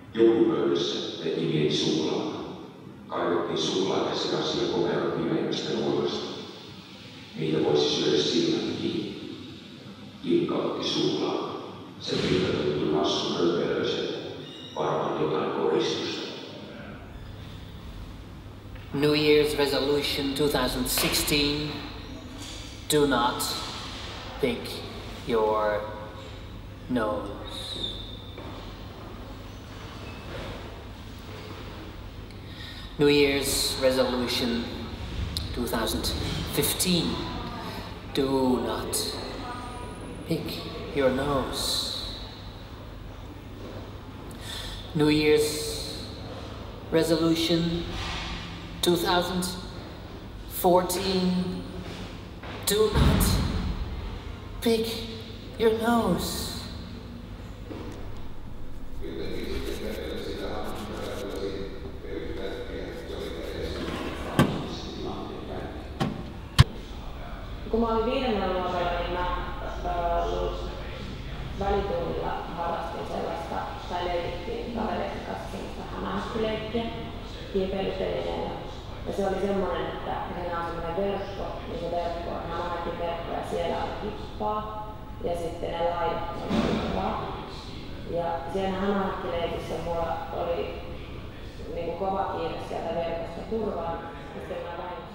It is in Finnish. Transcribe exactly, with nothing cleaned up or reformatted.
Joulupöydässä teki mieli suklaata. Kaivettiin suklaata sekaisin ja kokeilla pimeimmästä nuolesta. Niitä voisi syödä silmät kiinni. Ilkka otti suklaata. Se pilkka tuntui massun röperöiseltä. Varmaan jotain koristusta. New Year's resolution twenty sixteen. Do not pick your nose. New Year's resolution twenty fifteen. Do not pick your nose. New Year's resolution twenty fourteen. Do not pick your nose. Kun mä olin viidennellä luokalla, niin mä äh, välitunnilla harrastin sellaista, tai leikittiin kavereiden kanssa sellaista hämähäkkyleikkiä kiipeilytelineellä. Ja se oli semmoinen, että siinä on semmoinen verkko, niin se verkko on hämähäkin verkko ja siellä on hippaa. Ja sitten ne laidat on hippaa. Ja siinä hämähäkkileikissä mulla oli niin kuin kova kiire sieltä verkosta turvaan. Ja sitten mä lähdin